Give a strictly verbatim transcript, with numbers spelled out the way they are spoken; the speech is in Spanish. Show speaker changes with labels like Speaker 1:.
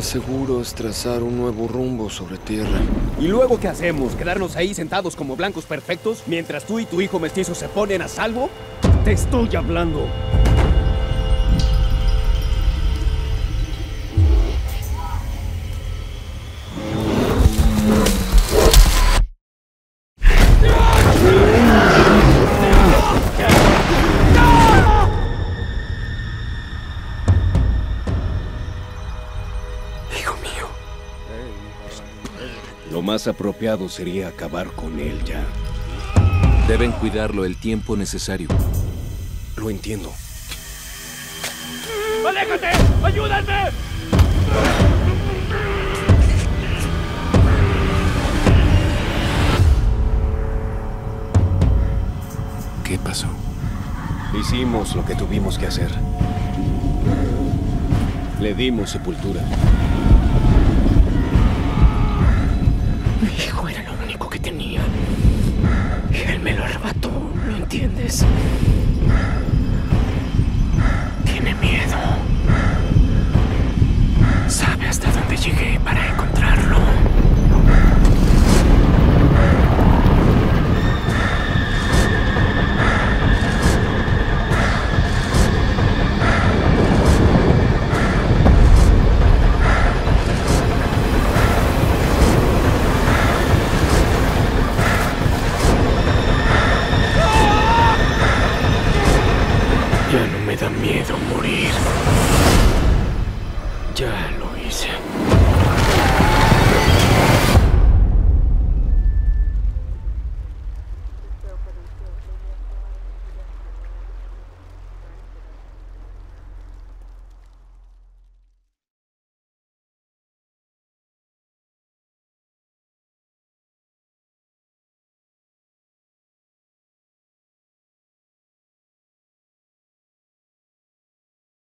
Speaker 1: seguro es trazar un nuevo rumbo sobre tierra.
Speaker 2: ¿Y luego qué hacemos? ¿Quedarnos ahí sentados como blancos perfectos mientras tú y tu hijo mestizo se ponen a salvo?
Speaker 3: Te estoy hablando.
Speaker 1: Hijo mío.
Speaker 2: Lo más apropiado sería acabar con él ya.
Speaker 4: Deben cuidarlo el tiempo necesario.
Speaker 2: Lo entiendo.
Speaker 3: ¡Aléjate! ¡Ayúdame!
Speaker 4: ¿Qué pasó?
Speaker 2: Hicimos lo que tuvimos que hacer. Le dimos sepultura.
Speaker 5: Mi hijo era lo único que tenía. Y él me lo arrebató, ¿me entiendes?